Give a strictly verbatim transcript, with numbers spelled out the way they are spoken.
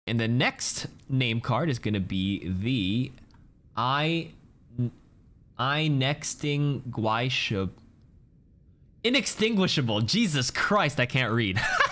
And the next name card is going to be the I Inextinguishable. Inextinguishable. Jesus Christ, I can't read.